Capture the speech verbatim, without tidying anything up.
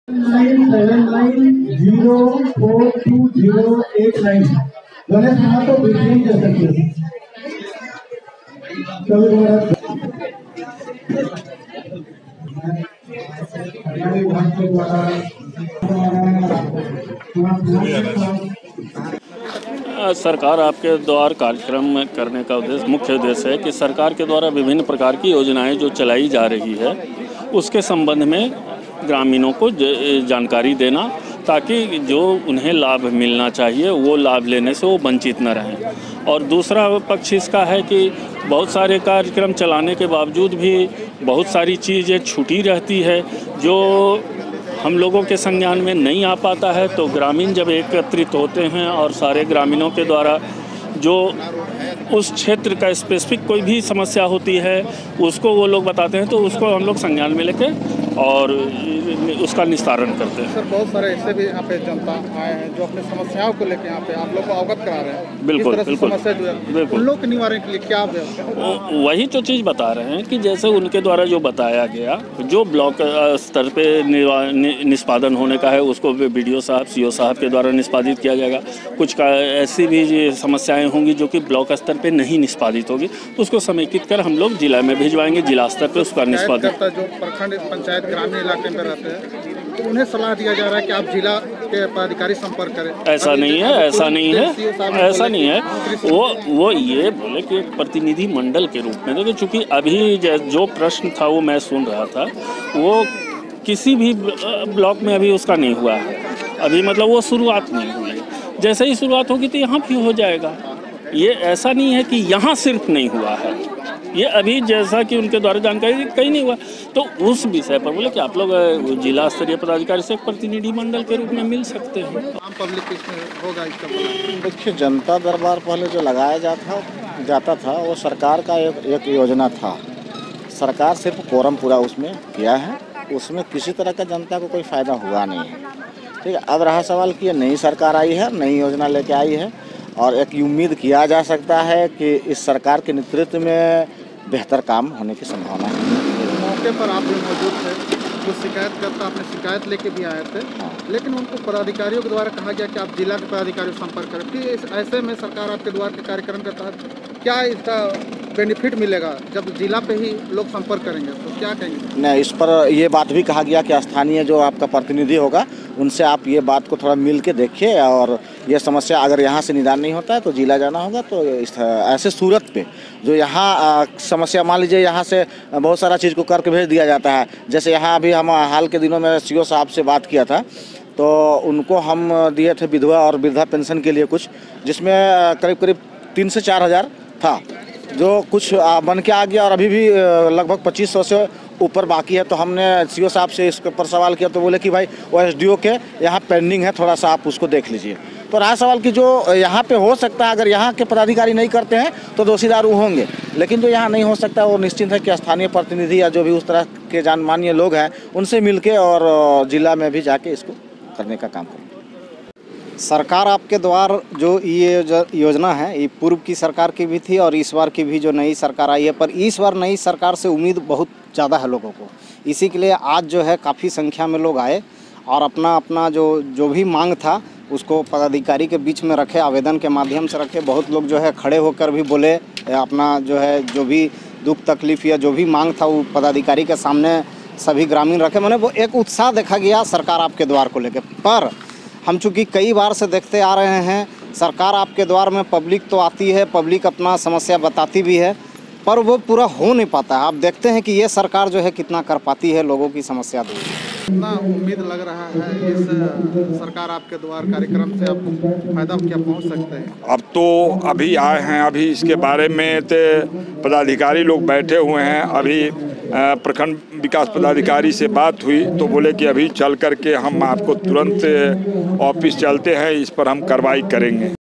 Nine seven nine zero four two zero eight nine Ganesh Mahato बिल्कुल दे सकते हैं। सरकार आपके द्वार कार्यक्रम करने का उद्देश्य मुख्य उद्देश्य है कि सरकार के द्वारा विभिन्न प्रकार की योजनाएं जो चलाई जा रही है उसके संबंध में ग्रामीणों को जानकारी देना, ताकि जो उन्हें लाभ मिलना चाहिए वो लाभ लेने से वो वंचित न रहें। और दूसरा पक्ष इसका है कि बहुत सारे कार्यक्रम चलाने के बावजूद भी बहुत सारी चीज़ें छूटी रहती है जो हम लोगों के संज्ञान में नहीं आ पाता है। तो ग्रामीण जब एकत्रित होते हैं और सारे ग्रामीणों के द्वारा जो उस क्षेत्र का स्पेसिफिक कोई भी समस्या होती है उसको वो लोग बताते हैं, तो उसको हम लोग संज्ञान में लेके और उसका निस्तारण करते हैं। सर, बहुत सारे ऐसे भी यहाँ पे जनता आए हैं जो अपनी समस्याओं को लेकर यहाँ पे आप लोग को अवगत करा रहे हैं। बिल्कुल बिल्कुल समस्या जो है बिल्कुल उन लोग के निवारण के लिए क्या व्यवस्था? वही तो चीज़ बता रहे हैं कि जैसे उनके द्वारा जो बताया गया, जो ब्लॉक स्तर पे निष्पादन होने का है उसको बीडीओ साहब सीओ साहब के द्वारा निष्पादित किया जाएगा। कुछ का ऐसी भी समस्याएं होंगी जो कि ब्लॉक स्तर पे नहीं निष्पादित होगी, उसको समेकित कर हम लोग जिला में भिजवाएंगे, जिला स्तर पे उसका निष्पादित। जो प्रखंड पंचायत ग्रामीण इलाके में रहते हैं तो उन्हें सलाह दिया जा रहा है कि आप जिला के पदाधिकारी संपर्क करें। ऐसा नहीं है, ऐसा नहीं है, ऐसा नहीं है। वो वो ये बोले कि एक प्रतिनिधि मंडल के रूप में, देखिए चूँकि अभी जो प्रश्न था वो मैं सुन रहा था, वो किसी भी ब्लॉक में अभी उसका नहीं हुआ है, अभी मतलब वो शुरुआत नहीं हुई है। जैसे ही शुरुआत होगी तो यहाँ भी हो जाएगा। ये ऐसा नहीं है कि यहाँ सिर्फ नहीं हुआ है, ये अभी जैसा कि उनके द्वारा जानकारी कहीं नहीं हुआ। तो उस विषय पर बोले कि आप लोग जिला स्तरीय पदाधिकारी से एक प्रतिनिधि मंडल के रूप में मिल सकते हैं। आम पब्लिक इसमें होगा इसका? देखिए, जनता दरबार पहले जो लगाया जाता जाता था वो सरकार का एक, एक योजना था। सरकार सिर्फ कोरम पूरा उसमें किया है, उसमें किसी तरह का जनता को कोई फ़ायदा हुआ नहीं है। ठीक है, अब रहा सवाल कि नई सरकार आई है, नई योजना लेके आई है और एक उम्मीद किया जा सकता है कि इस सरकार के नेतृत्व में बेहतर काम होने की संभावना है। मौके पर आप भी मौजूद थे, जो शिकायतकर्ता अपने शिकायत लेके भी आए थे, लेकिन उनको पदाधिकारियों के द्वारा कहा गया कि आप जिला के पदाधिकारियों से संपर्क करें। फिर ऐसे में सरकार आपके द्वार के कार्यक्रम के तहत क्या इसका बेनिफिट मिलेगा जब जिला पे ही लोग संपर्क करेंगे, तो क्या कहेंगे? नहीं, इस पर ये बात भी कहा गया कि स्थानीय जो आपका प्रतिनिधि होगा उनसे आप ये बात को थोड़ा मिल के देखिए, और ये समस्या अगर यहाँ से निदान नहीं होता है तो जिला जाना होगा। तो इस ऐसे सूरत पे जो यहाँ समस्या, मान लीजिए यहाँ से बहुत सारा चीज़ को करके भेज दिया जाता है। जैसे यहाँ अभी हम हाल के दिनों में सीओ साहब से बात किया था, तो उनको हम दिए थे विधवा और वृद्धा पेंशन के लिए कुछ, जिसमें करीब करीब तीन से चार हज़ार था, जो कुछ बन के आ गया और अभी भी लगभग पच्चीस सौ से ऊपर बाकी है। तो हमने सीओ साहब से इस पर सवाल किया तो बोले कि भाई वो एसडीओ के यहाँ पेंडिंग है, थोड़ा सा आप उसको देख लीजिए। तो रहा सवाल कि जो यहाँ पे हो सकता है, अगर यहाँ के पदाधिकारी नहीं करते हैं तो दोषीदार वो होंगे, लेकिन जो यहाँ नहीं हो सकता वो निश्चित है कि स्थानीय प्रतिनिधि या जो भी उस तरह के जानमान्य लोग हैं उनसे मिलके और जिला में भी जाके इसको करने का काम करें। सरकार आपके द्वार जो ये योजना है, ये पूर्व की सरकार की भी थी और इस बार की भी जो नई सरकार आई है, पर इस बार नई सरकार से उम्मीद बहुत ज़्यादा है लोगों को। इसी के लिए आज जो है काफ़ी संख्या में लोग आए और अपना अपना जो जो भी मांग था उसको पदाधिकारी के बीच में रखे, आवेदन के माध्यम से रखे। बहुत लोग जो है खड़े होकर भी बोले, अपना जो है जो भी दुख तकलीफ़ या जो भी मांग था वो पदाधिकारी के सामने सभी ग्रामीण रखे। मैंने वो एक उत्साह देखा गया सरकार आपके द्वार को लेकर। पर हम चूँकि कई बार से देखते आ रहे हैं, सरकार आपके द्वार में पब्लिक तो आती है, पब्लिक अपना समस्या बताती भी है, पर वो पूरा हो नहीं पाता है। आप देखते हैं कि ये सरकार जो है कितना कर पाती है लोगों की समस्या दूर। कितना उम्मीद लग रहा है इस सरकार आपके द्वार कार्यक्रम से आप फायदा क्या पहुंच सकते हैं? अब तो अभी आए हैं, अभी इसके बारे में तो पदाधिकारी लोग बैठे हुए हैं। अभी प्रखंड विकास पदाधिकारी से बात हुई तो बोले कि अभी चल करके हम आपको तुरंत ऑफिस चलते हैं, इस पर हम कार्रवाई करेंगे।